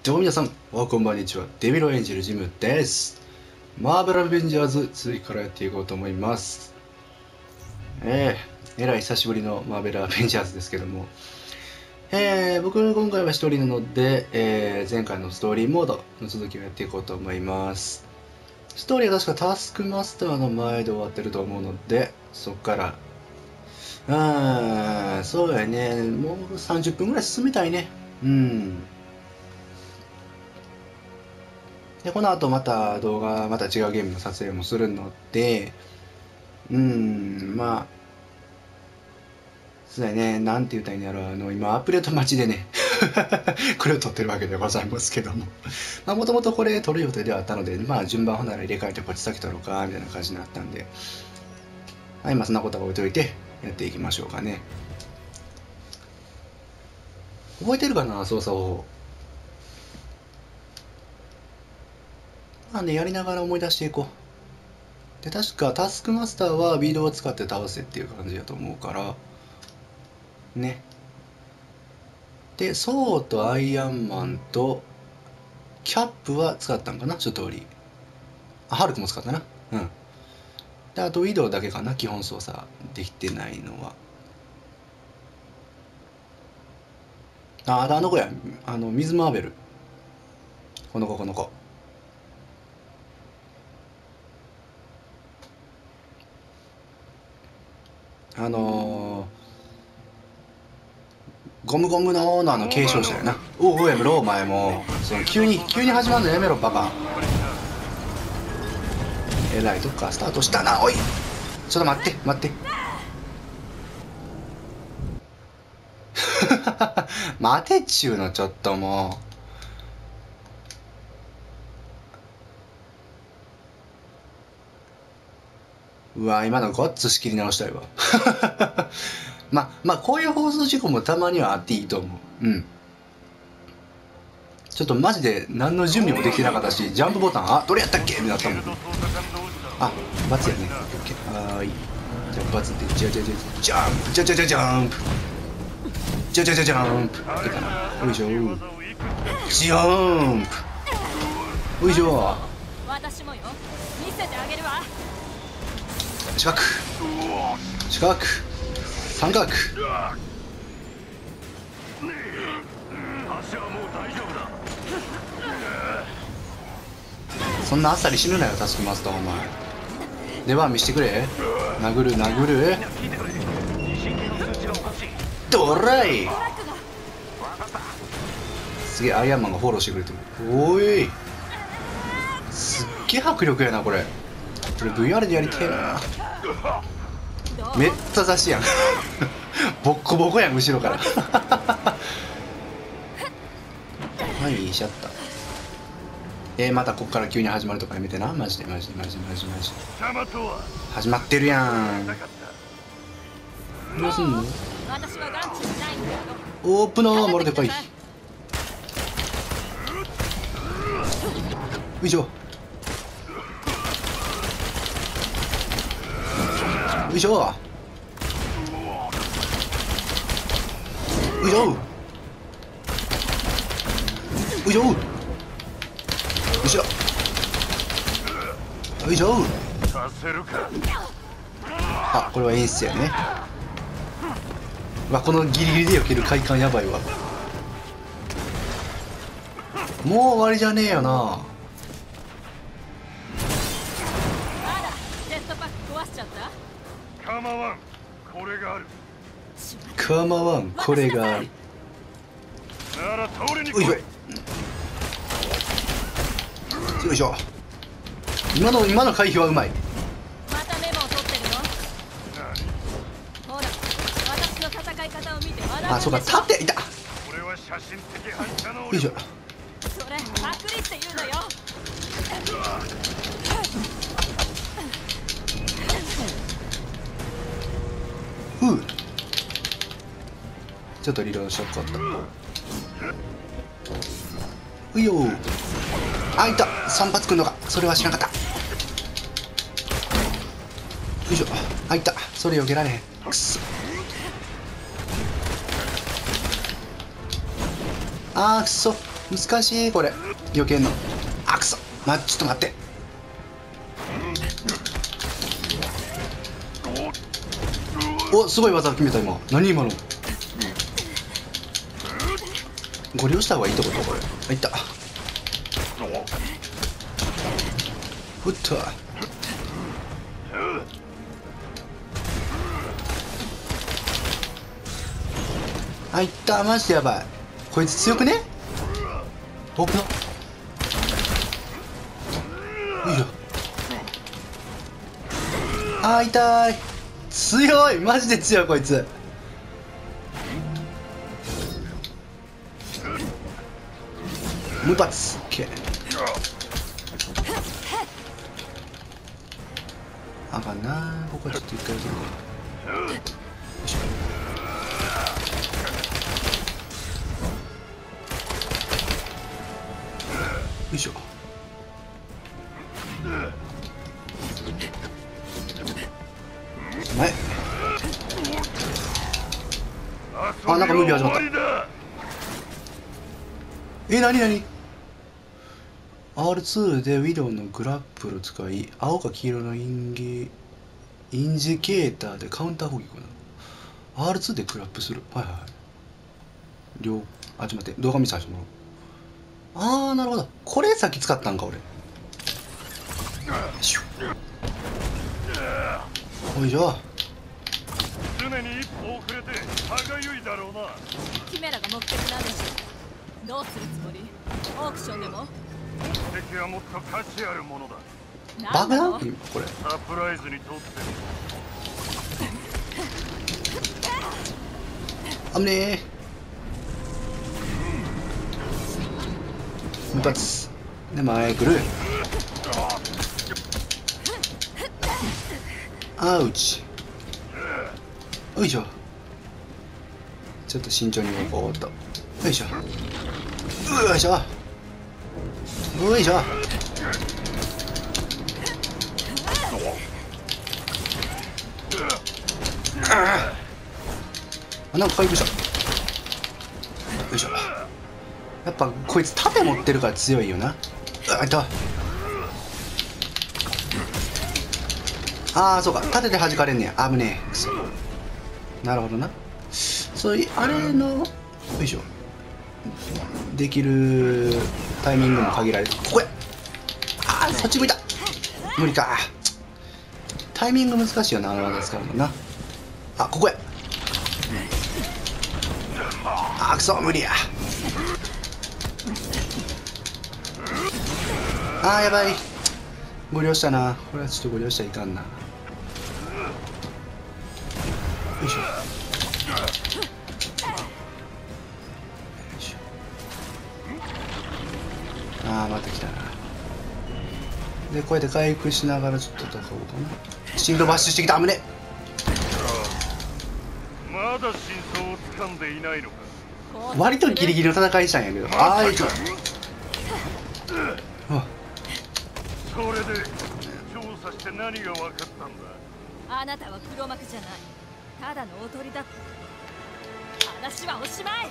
どうも皆さん、おはこんばんにちは。デビルを演じるジムです。マーベルアベンジャーズ続きからやっていこうと思います。えらい久しぶりのマーベルアベンジャーズですけども、僕今回は一人なので、前回のストーリーモードの続きをやっていこうと思います。ストーリーは確かタスクマスターの前で終わってると思うので、そっから、そうやね、もう30分ぐらい進めたいね。で、この後また動画、また違うゲームの撮影もするので、まあ、そうだね、なんて言ったらいいんだろう、今アップデート待ちでね、これを撮ってるわけでございますけども、もともとこれ撮る予定ではあったので、順番ほんなら入れ替えてこっち先撮ろうか、みたいな感じになったんで、そんなことは置いといて、やっていきましょうかね。覚えてるかな、操作方法。やりながら思い出していこう。で、確かタスクマスターはビードを使って倒せっていう感じだと思うからね。で、ソウとアイアンマンとキャップは使ったんかな、一通り。ハルクも使ったな。で、あとウィドウだけかな、基本操作できてないのは。あとあの子や、ミズ・マーベル。この子。ゴムゴムの継承者やな。おやめろ、お前も。急に始まるのやめろ、バカ。えらいとこからスタートしたな、おい。ちょっと待って。待てっちゅうの、ちょっともう。うわ、今のごっつ仕切り直したいわ。こういう放送事故もたまにはあっていいと思う。ちょっとマジで何の準備もできてなかったし、ジャンプボタン、どれやったっけってなったもん。バツやね。はい。じゃあバツってジャンプジャンプいけたな。よいしょ。ジャンプよいしょ。 私もよ、見せてあげるわ。 四角三角。そんなあっさり死ぬなよ、タスクマスターお前。出番見してくれ。殴るドライ。すげえアイアンマンがフォローしてくれてる。おい、すっげえ迫力やなこれ。VR でやりてえな。めっちゃ雑誌やん。ボッコボコやん、後ろから。はいシャッター。またこっから急に始まるとかやめてな。マジで始まってるやん。どうすんの。オープナーまるでかい。よいしょよいしょよいしょよいしょ後ろよいしょ。これは演出やね。このギリギリで避ける快感やばいわ。もう終わりじゃねえよな。 まだジェットパック壊しちゃった。 構わん、これがある。なら倒れに来い。 よいしょ。今の回避はうまい。 またメモを取ってるの。ほら、私の戦い方を見て学ぶ。 そうか、縦いた。 これは写真的反射能よいしょ。 それパクリって言うのよ。 ちょっとリロードしよっかった。ういよー。いた。3発くんのか。それは知らなかった。よいしょ。いた。それ避けられへん。くそ。くそ。 難しいこれ避けんの。あくそ、ちょっと待って。お、すごい技決めた今。何今の。ご利用した方がいいってことこれ。あ、いった。ふっと。あ、いった。マジでやばい。こいつ強くね。僕のいいよ。あー痛い。強い、マジで強いこいつ。無発。オッケー。あかんな。ここはちょっと一回受けるか。よいしょ。よいしょ。前。あ、なんかムービー始まった。なになに ?R2 でウィドウのグラップルを使い、青か黄色のインジケーターでカウンター攻撃をな。R2 でグラップする。はいはいはい。ちょっと待って、動画見せてもらおう。あー、なるほど。これさっき使ったんか、俺。シュッ。よいしょ。 常に一歩遅れて歯がゆいだろうな。 キメラが目的なんでしょ。どうするつもり？オークションでも？ 目的はもっと価値あるものだ。 爆弾これ。 サプライズにとってあぶねえ。一発で前来る。アウチ。よいしょ。ちょっと慎重に動こうと。よいしょ。よいしょ。よいしょ。あ、なんか回復した。よいしょ。やっぱこいつ盾持ってるから強いよな。あ、いた。ああ、そうか、盾で弾かれんねや。危ねえ。くそ。なるほどな。そういうあれのよいしょできるタイミングも限られる。ここや。ああ、そっち向いた。無理か。タイミング難しいよな、あの技使うのな。あ、ここや。あ、くそ無理や。あーやばい。ご利用したな。これはちょっとご利用しちゃいかんな。よいしょ。ああ、また来たな。で、こうやって回復しながらちょっと戦おうかな。シールドバッシュしてきた。危ね。 まだ真相を掴んでいないのか。 割とギリギリの戦いしたんやけど。ああ、いつ。 それで調査して何が分かったんだ。 あなたは黒幕じゃない。ただのおとりだった。話はおしまい。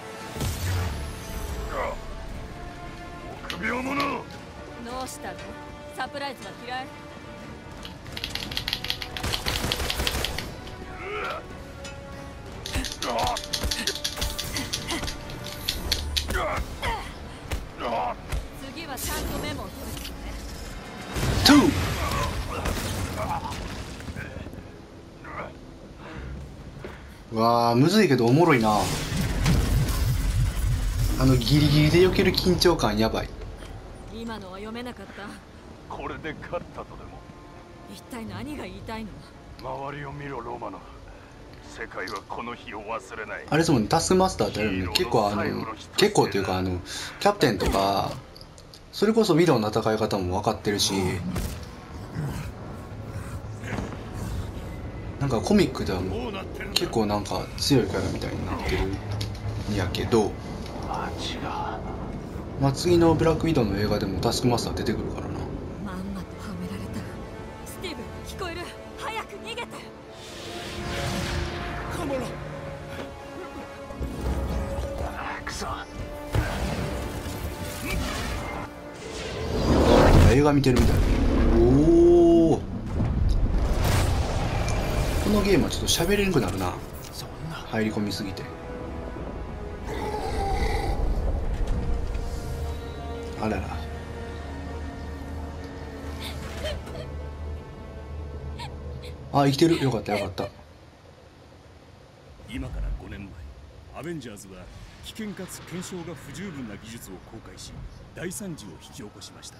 臆病者。 どうしたの？サプライズは嫌い？次はちゃんとメモを取るね。 うわあ、むずいけどおもろいな。あのギリギリで避ける緊張感やばい。 今のは読めなかった。 これで勝ったとでも。 一体何が言いたいの？ 周りを見ろロマノフ。世界はこの日を忘れない。 あれですもんね、タスクマスターってあるよね。結構結構っていうかキャプテンとかそれこそウィドウの戦い方も分かってるし、なんかコミックではもう結構なんか強いキャラみたいになってるんやけど、まあ次のブラックウィドウの映画でもタスクマスター出てくるからな。 まんまとはめられた。スティーブ、聞こえる？早く逃げて。 カモラ。くそ。 映画見てるみたい。おお、このゲームはちょっと喋れなくなるな、入り込みすぎて。あらら。あ、生きてる。よかったよかった。 今から5年前、アベンジャーズは危険かつ検証が不十分な技術を公開し、大惨事を引き起こしました。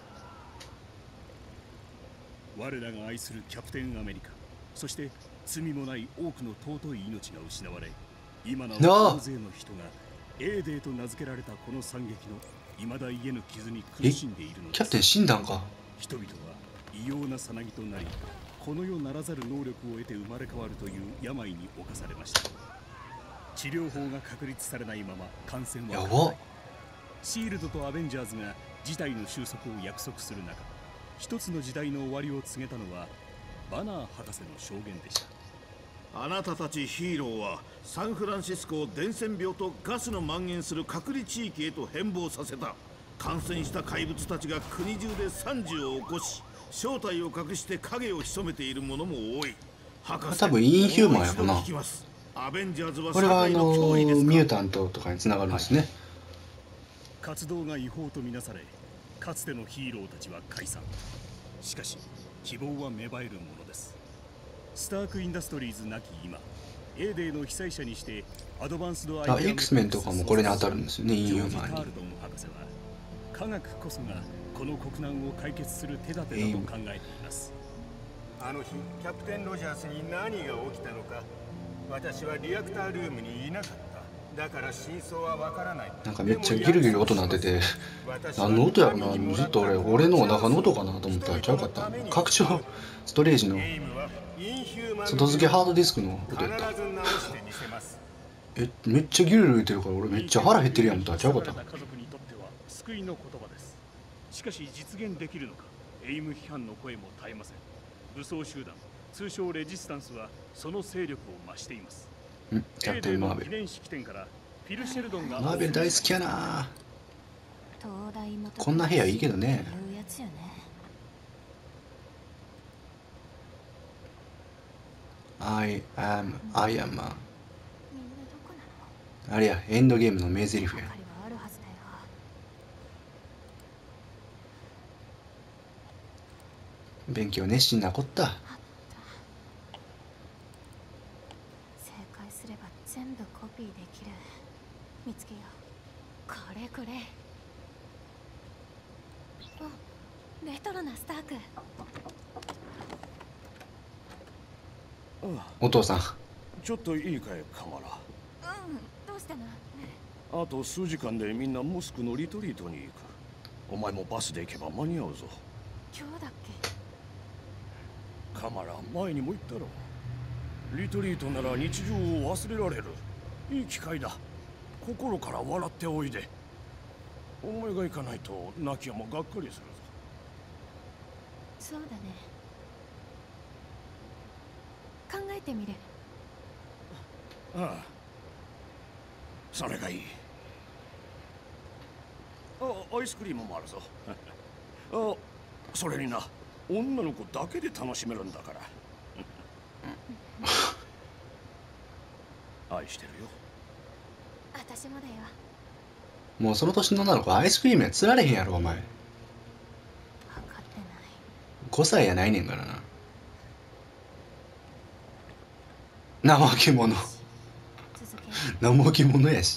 我らが愛するキャプテンアメリカ、そして罪もない多くの尊い命が失われ、今なお大勢の人がエーデーと名付けられたこの惨劇の未だ癒えぬ傷に苦しんでいるのです。 キャプテン死んだんか。 人々は異様なさなぎとなり、この世ならざる能力を得て生まれ変わるという病に侵されました。治療法が確立されないまま感染は拡大。シールドとアベンジャーズが事態の収束を約束する中、一つの時代の終わりを告げたのはバナー博士の証言でした。 あなたたちヒーローはサンフランシスコを伝染病とガスの蔓延する隔離地域へと変貌させた。感染した怪物たちが国中で惨事を起こし、正体を隠して影を潜めているものも多い。博士、 多分インヒューマンやろな。 アベンジャーズはこれはミュータントとかにつながるんですね。 活動が違法とみなされ、かつてのヒーローたちは解散。しかし希望は芽生えるものです。スタークインダストリーズなき今、エーデーの被災者にしてアドバンスドアイデア X メンとかもこれに当たるんですよね、インヒューマンに。 タールドン博士は科学こそがこの国難を解決する手立てだと考えています。 あの日キャプテンロジャースに何が起きたのか、私はリアクタールームにいなかった。だから真相はわからない。 なんかめっちゃギルギル音鳴ってて、何の音やろな。ずっと俺のお腹の音かなと思ったらちゃうかった。拡張ストレージの外付けハードディスクの音やった。めっちゃギルギル言ってるから俺めっちゃ腹減ってるやん思ったらちゃうかった。 家族にとっては救いの言葉です。しかし実現できるのか、エイム批判の声も絶えません。武装集団通称レジスタンスはその勢力を増しています。 キャプテンマーベル。マーベル大好きやな。こんな部屋いいけどね。I am man。あれや、エンドゲームの名台詞や。勉強熱心なこった。 全部コピーできる。見つけよう。これこれ。お、レトロなスターク。 お父さん。 ちょっといいかい、カマラ。 どうしたの？ あと数時間でみんなモスクのリトリートに行く。お前もバスで行けば間に合うぞ。 今日だっけ？カマラ、前にも言ったろ。リトリートなら日常を忘れられる。いい機会だ。心から笑っておいで。お前が行かないとナキヤもがっかりするぞ。 そうだね。考えてみる。 ああ、それがいい。アイスクリームもあるぞ。それにな、女の子だけで楽しめるんだから。愛してるよ。 私もだよ。 もうその年の女の子アイスクリームや釣られへんやろお前。分かってない。 5歳やないねんからな。怠け者。怠け者やし。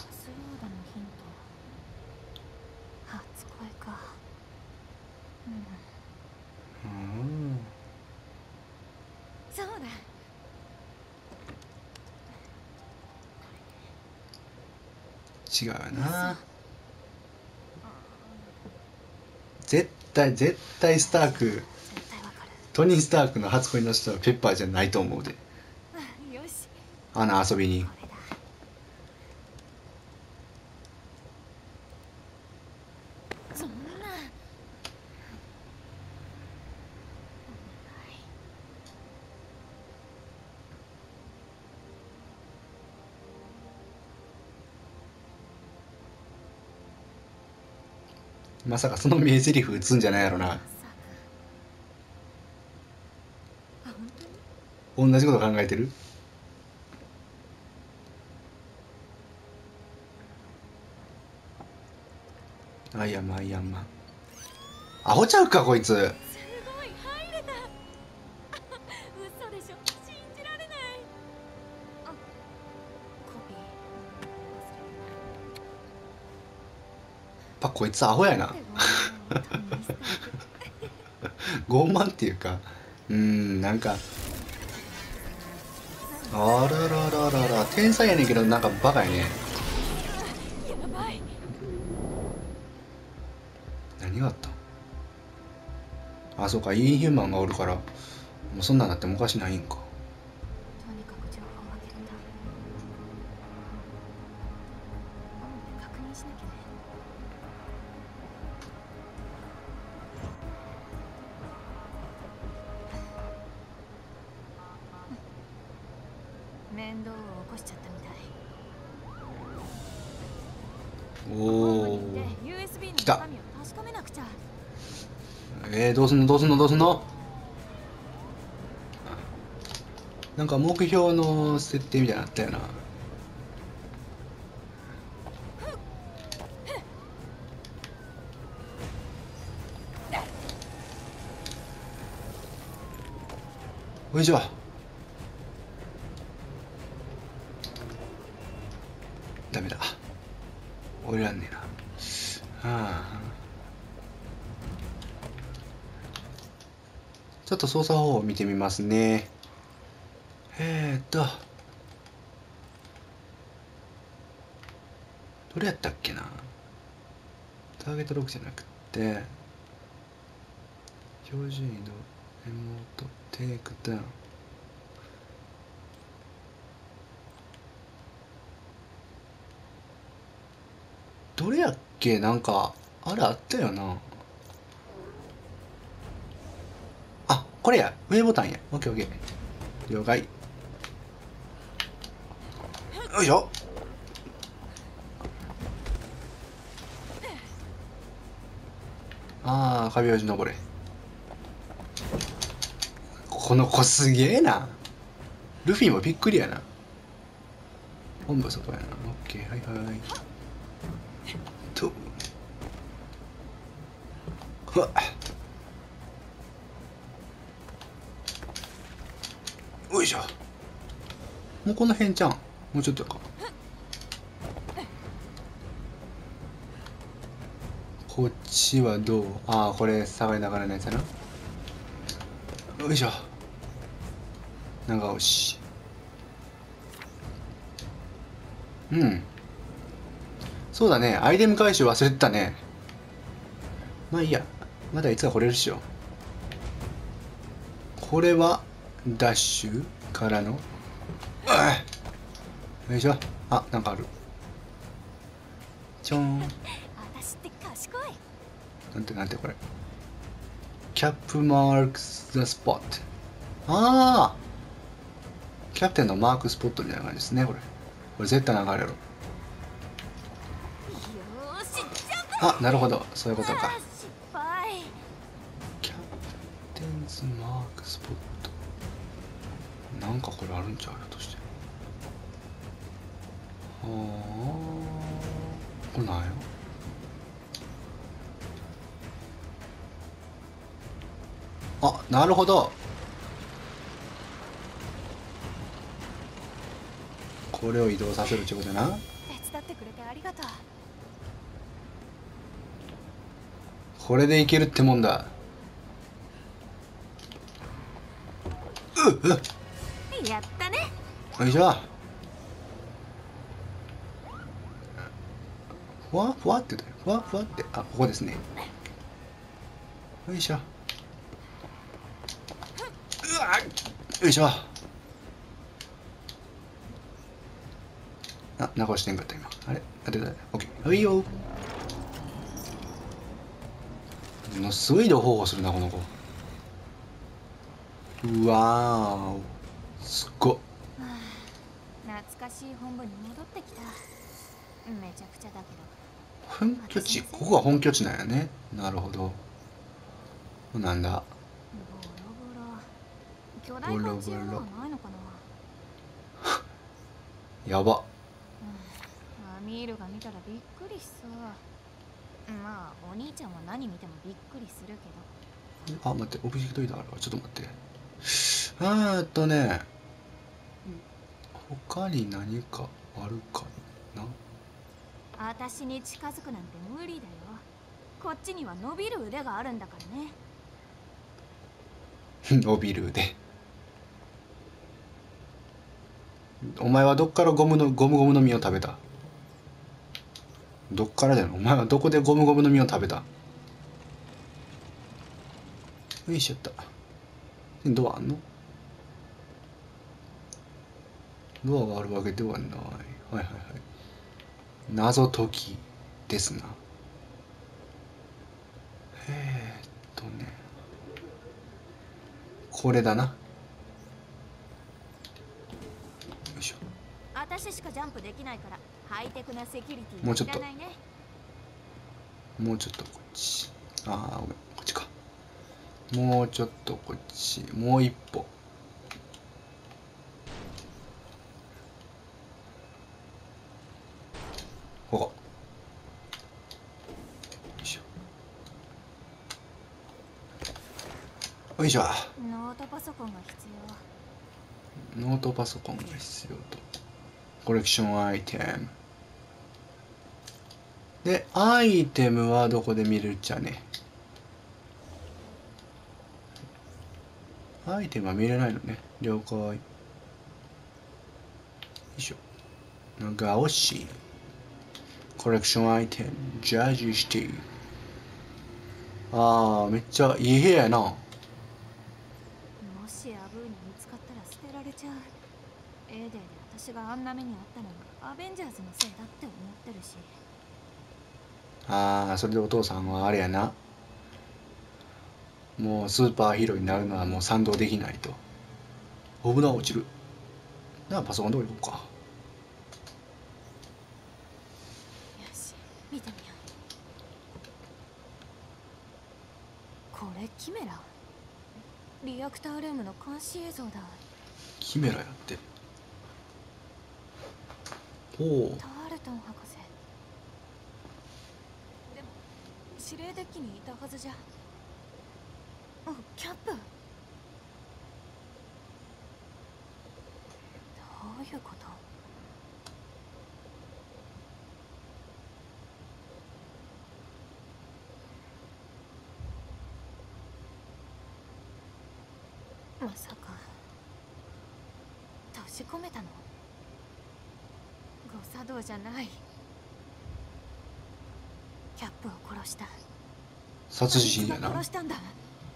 そうだ。 違うよな。絶対スターク、トニー・スタークの初恋の人はペッパーじゃないと思うで。アナ遊びに。 そんな。 まさかその名台詞打つんじゃないやろな。 同じこと考えてる。アイアンマンアイアンマン。アホちゃうかこいつ。 すごい入れた。嘘でしょ、信じられない。あ、コピーやっぱこいつアホやな。傲慢っていうか、なんかあららららら、天才やねんけどなんかバカやね。 やばい。 何があった？あ、そうか、インヒューマンがおるからもうそんなんなってもおかしないんか。 とにかく情報を分けた。確認しなきゃね。面倒を起こしちゃったみたい。 おお、 USB の来た。 中身を確かめなくちゃ。 どうすんのどうすんのどうすんの。なんか目標の設定みたいなのあったよな。よいしょ。ダメだ、降りらんねえな。ちょっと操作方法を見てみますね。どれやったっけな。ターゲットロックじゃなくて標準移動、エモート、テイクダウン。どれやっけ。なんかあれあったよな。あ、これや、上ボタンや。オッケーオッケー、了解。よいしょ。ああ、壁よじ登れ。この子すげえな。ルフィもびっくりやな。本部外やな。オッケー、はいはいと。うわっ、よいしょ。もうこの辺じゃん。もうちょっとか。こっちはどう。ああ、これ下がりながらのやつやな。よいしょ。長押し。そうだね、アイテム回収忘れてたね。まあいいや、まだいつか来れるっしょ。これはダッシュからの、よいしょ。あ、なんかある。ちょん。 私って賢い。 なんてこれ。キャップマークスザスポット。ああ、キャプテンのマークスポットみたいな感じですね。これ絶対流れる。 よーし、ジャンプ。 あ、なるほど、そういうことか。 失敗。 キャプテンズマークスポット。なんかこれあるんちゃうよとして。はあ、これなんや。あ、なるほど。これを移動させるってことだな。 手伝ってくれてありがとう。 これでいけるってもんだ。 やったね。 よいしょ。ふわふわって言うふわふわって。あ、ここですね。よいしょ。うわっ、よいしょ。あ、直してんかった今。あれ、オッケー。はいよ。ものすごい移動方法するなこの子。うわー、すっごっ。 懐かしい本部に戻ってきた。めちゃくちゃだけど。 本拠地、ここが本拠地なんやね。なるほど。なんだ。 ボロボロ。 巨大パンチ用のはないのかな。 やば。 アミールが見たらびっくりしそう。まあお兄ちゃんは何見てもびっくりするけど。 あ、待って、オブジェクトリーダーあるわ。ちょっと待って。他に何かあるかな。 私に近づくなんて無理だよ。こっちには伸びる腕があるんだからね。 伸びる腕。お前はどっからゴムゴムの実を食べた？どっからだよ。お前はどこでゴムゴムの実を食べた？よいしょっと。ドアあんの？ドアがあるわけではない。はいはいはい。謎解きですな。これだな。よいしょ。 私しかジャンプできないからハイテクなセキュリティもうちょっといらないね。 もうちょっとこっち。ああ、ごめん、こっちか。もうちょっとこっち。もう一歩。ここ。よいしょ。よいしょ。 ノートパソコンが必要。 ノートパソコンが必要と。コレクションアイテム。で、アイテムはどこで見れるっちゃね。アイテムは見れないのね。了解。よいしょ。なんか惜しい。コレクションアイテム、ジャージシティ。ああ、めっちゃいい部屋やな。 もしアブーに見つかったら捨てられちゃう。エーデーで私があんな目にあったのはアベンジャーズのせいだって思ってるし。 ああ、それでお父さんはあれやな。もうスーパーヒーローになるのはもう賛同できないと。危な、落ちる。なあ、パソコンどこ行こうか。 よし、見てみよう。これキメラ？リアクタールームの監視映像だ。 キメラやって。ほう。 タールトン博士。でも指令デッキにいたはずじゃ。お、キャップ。どういうこと？まさか閉じ込めたの？誤作動じゃない。キャップを殺した。 殺人やな。 殺したんだ。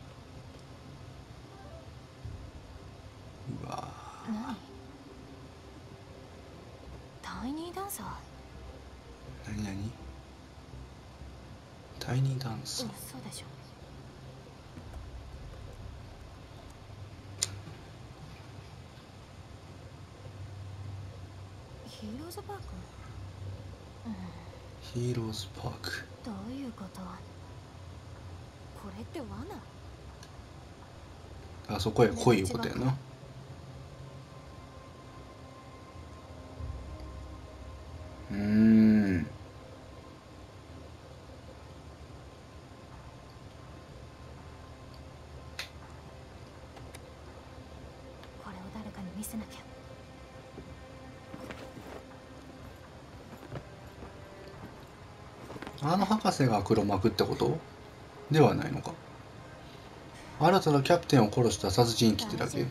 うわ何？タイニーダンサー？ 何何？タイニーダンス。 嘘でしょ。ヒーローズパーク？ ヒーローズパーク。 どういうこと？これって罠？ あそこへ来いいうことやな。 これを誰かに見せなきゃ。 あの博士が黒幕ってことではないのか。新たなキャプテンを殺した殺人鬼ってだけ。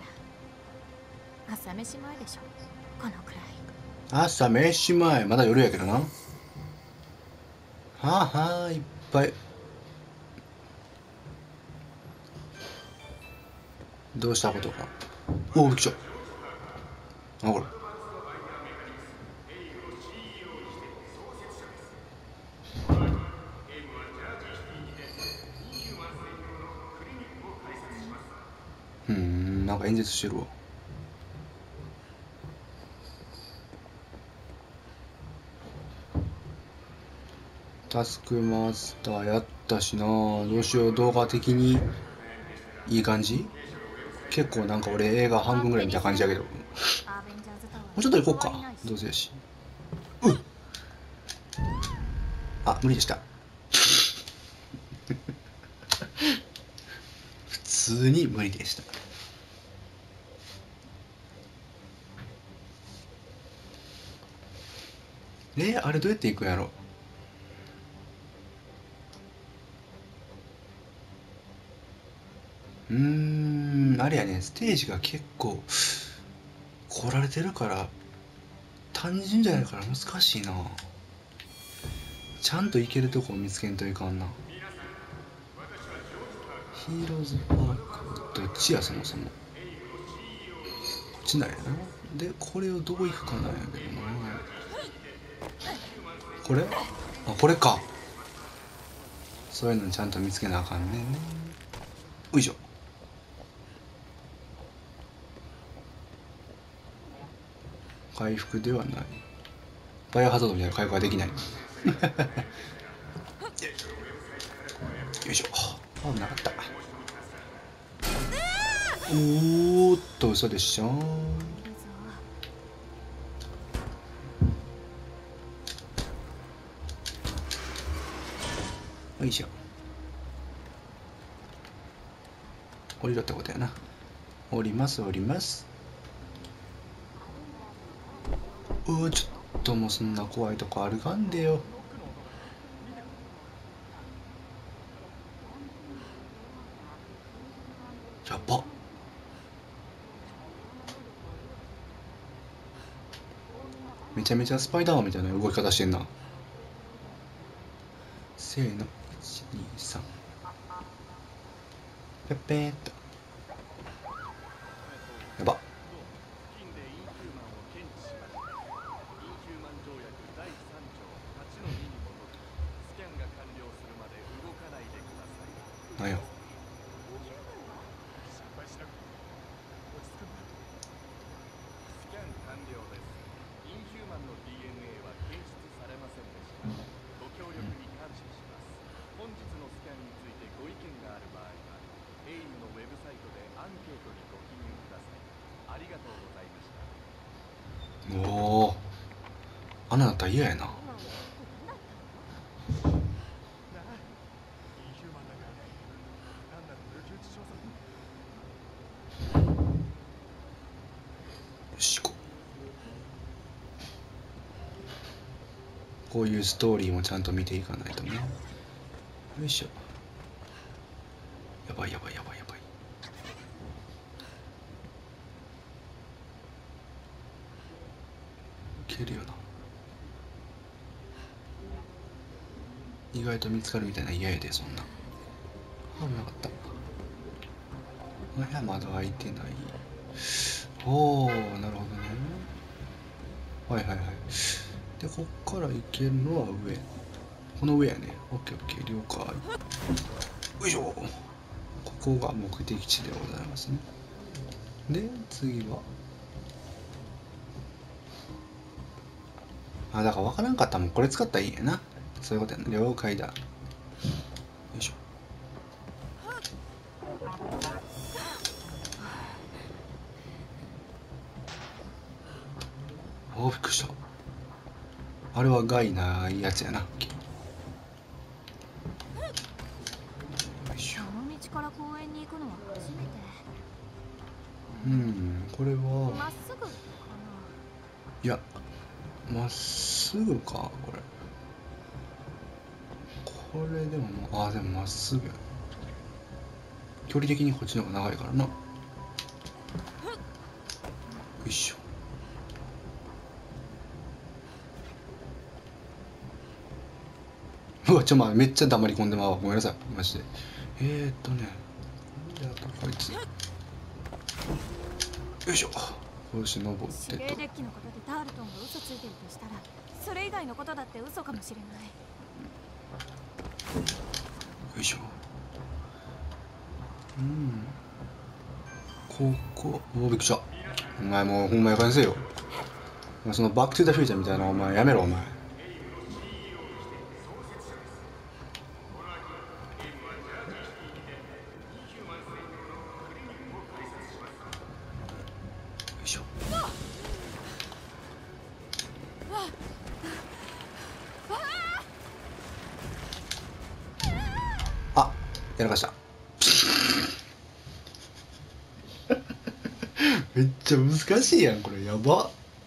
朝飯前でしょ、このくらい。 朝飯前、まだ夜やけどな。はあはあ、いっぱい。どうしたことか。おお、びっくりした。あ、これ。なんか演説してるわ。タスクマスターやったしな。どうしよう、動画的にいい感じ？ 結構なんか俺映画半分ぐらい見た感じだけど、もうちょっと行こうか、どうせやし。あ、無理でした。普通に無理でした。あれどうやって行くんやろ。あれやね、ステージが結構来られてるから単純じゃないから難しいな。ちゃんと行けるとこを見つけんといかんな。ヒーローズパークどっちや、そもそもこっちなんやな。でこれをどう行くかなんやけどな。これ、あ、これか。そういうのちゃんと見つけなあかんねんね。よいしょ。回復ではない。バイオハザードみたいな回復はできない。よいしょ。あ、なかった。おーっと、嘘でしょ。よいしょ。降りろってことやな。降ります降ります。ちょっともうそんな怖いとこ歩かんでよ。やば。めちゃめちゃスパイダーマンみたいな動き方してんな。せーの、123ペッペーっと。やば。なんや。おお、あんなだったら嫌やな。よし、こういうストーリーもちゃんと見ていかないとね。よいしょ。やばいやばいやばいやばい。いけるよな。意外と見つかるみたいな嫌やで、そんな。危なかった。部屋まだ開いてない。おお、なるほどね。はいはいはい。でこっから行けるのは上。この上やね。オッケーオッケー、了解。よいしょ。ここが目的地でございますね。で次は、あ、だから分からんかったらもうこれ使ったらいいんやな。そういうことやな。了解だ。よいしょ。あ、びっくりした。あれは害ないやつやな。よいしょ。 この道から公園に行くのは初めて。 これはまっすぐかな。 いや、まっすぐか、これ。これでも、あ、でもまっすぐ。距離的にこっちの方が長いからな。よいしょ。うわ、めっちゃ黙り込んでまうわ。ごめんなさい、マジで。ね、で、あとこいつ。よいしょ。よし、登ってと。 指令デッキのことでダールトンが嘘ついてるとしたら、それ以外のことだって嘘かもしれない。 よいしょ。ここ、びっくりした。お前もうほんまやかんせよ。そのバックトゥザフューチャーみたいなお前やめろ、お前。 やらかした。めっちゃ難しいやんこれ。やば。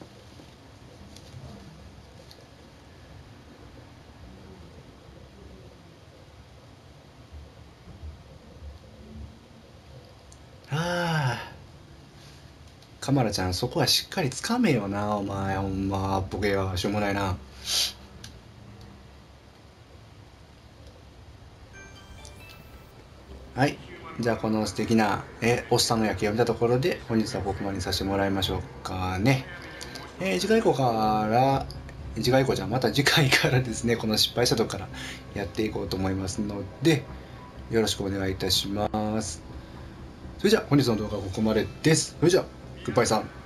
カマラちゃん、そこはしっかりつかめよな、お前。ほんまボケはしょうもないな。はい、じゃあこの素敵なおっさんの夜景を見たところで本日はここまでにさせてもらいましょうかね。次回以降また次回からですね、この失敗したとこからやっていこうと思いますので、よろしくお願いいたします。それじゃあ本日の動画はここまでです。それじゃあグッバイさん。